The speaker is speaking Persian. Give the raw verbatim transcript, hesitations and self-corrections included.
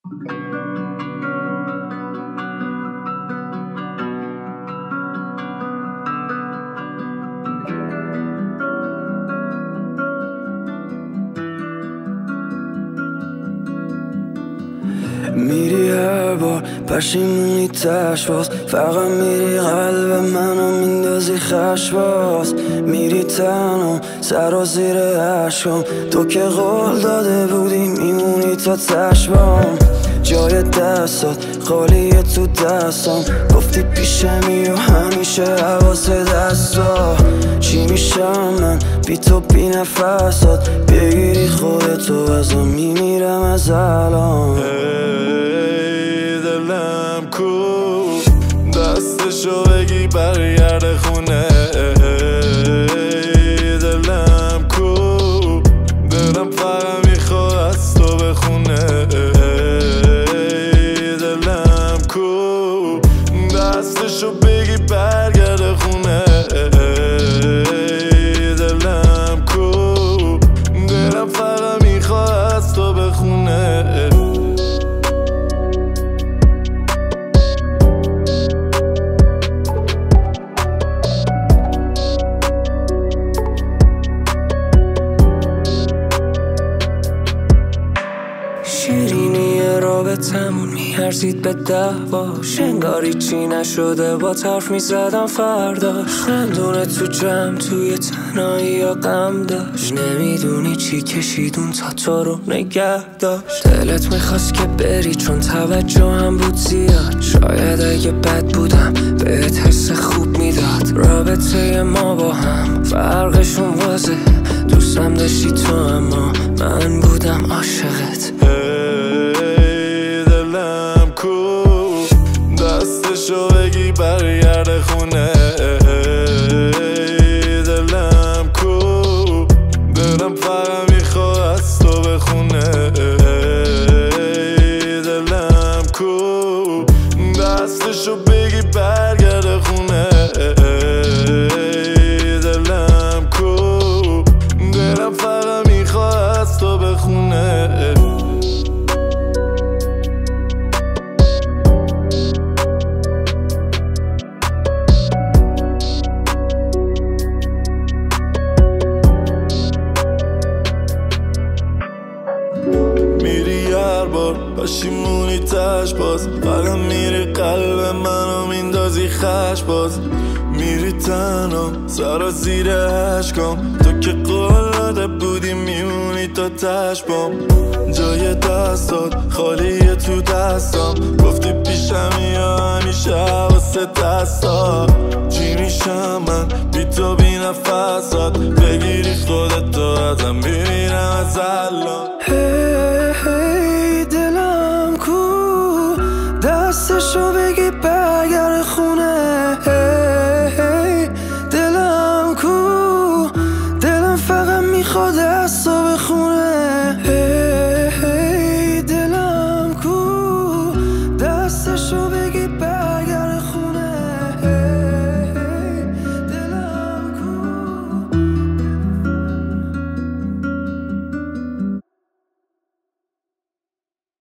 میری هر بار پشیمونی تش باز، فقط میری قلب منو میندازی خش باز. میری تنها سر و زیر عشقم، تو که قول داده بودی میمونی تا چشمام. جای دستات خالیه تو دستام، گفتی پیشمی و همیشه حواس دستا. چی میشم من بی تو بی نفسات، بگیری خودتو ازم میمیرم از الان. ای دلم کو دستشو بگی برگرده خونه. ای دلم کو دلم فقط میخواد از تو بخونه. ای دلم کو دستشو بگی برگرده خونه. ای دلم کو دلم فقط میخواد از تو بخونه. شیرینی رابطمون میارزید به دعواش، انگاری چی نشده با طرف میزدم فرداش. خندونه تو جمع توی تنهایی یا غم داشت، نمیدونی چی کشیدون تا تو رو نگه داشت. دلت میخواست که بری چون توجه هم بود زیاد، شاید اگه بد بودم بهت حس خوب میداد. رابطه ما با هم فرقشون واضحه، دوستم داشتی تو اما من بودم عاشقت. ای دلم کو دستشو بگی برگرده خونه. ای دلم کو دلم فقط میخواد از تو بخونه. ای دلم کو دستشو بگی برگرده خونه. ای دلم کو دلم فقط میخواد از تو بخونه. میری هر بار پشیمونی تش باز، فقط میری قلب منو میندازی خش باز. میری تنها سر و زیر عشقام، تو که قول داده بودی میمونی تا چشمام. جای دستات خالیه تو دستام، گفتی پیشمی یا همیشه حواست دستا. چی میشم من بی تو بی نفسات، بگیری خودتو ازم میمیرم از الان. هی هی دلم کو دستشو بگی برگرده خونه. هی هی دلم کو دلم فقط میخواد